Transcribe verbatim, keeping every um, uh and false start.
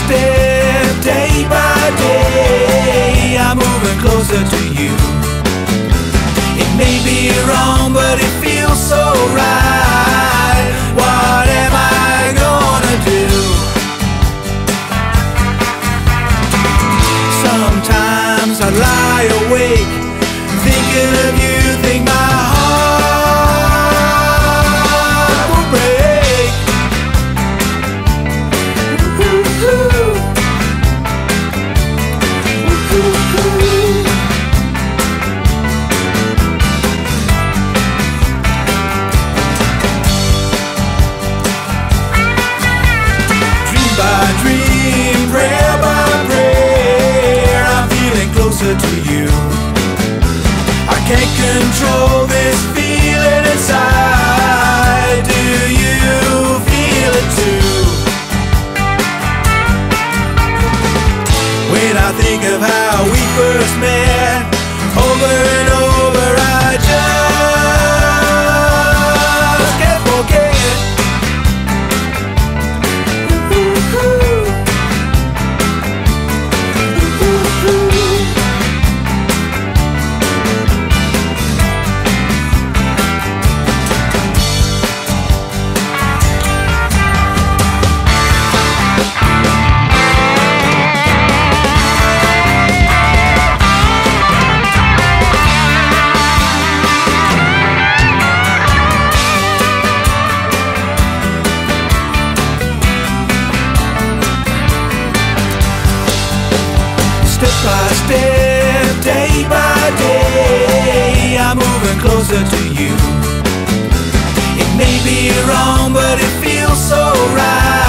step, day by day, I'm moving closer to you. It may be wrong, but it feels so right. What am I gonna do? Sometimes I lie awake thinking of you, think my heart will break. Ooh-hoo-hoo. Ooh-hoo-hoo. Dream by dream, prayer by prayer, I'm feeling closer to you. I can't control this feeling inside. Do you feel it too? When I think of how we first met, over and over I just can't forget. Ooh-hoo-hoo. Ooh-hoo-hoo. Step by step, day by day, I'm moving closer to you. It may be wrong, but it feels so right.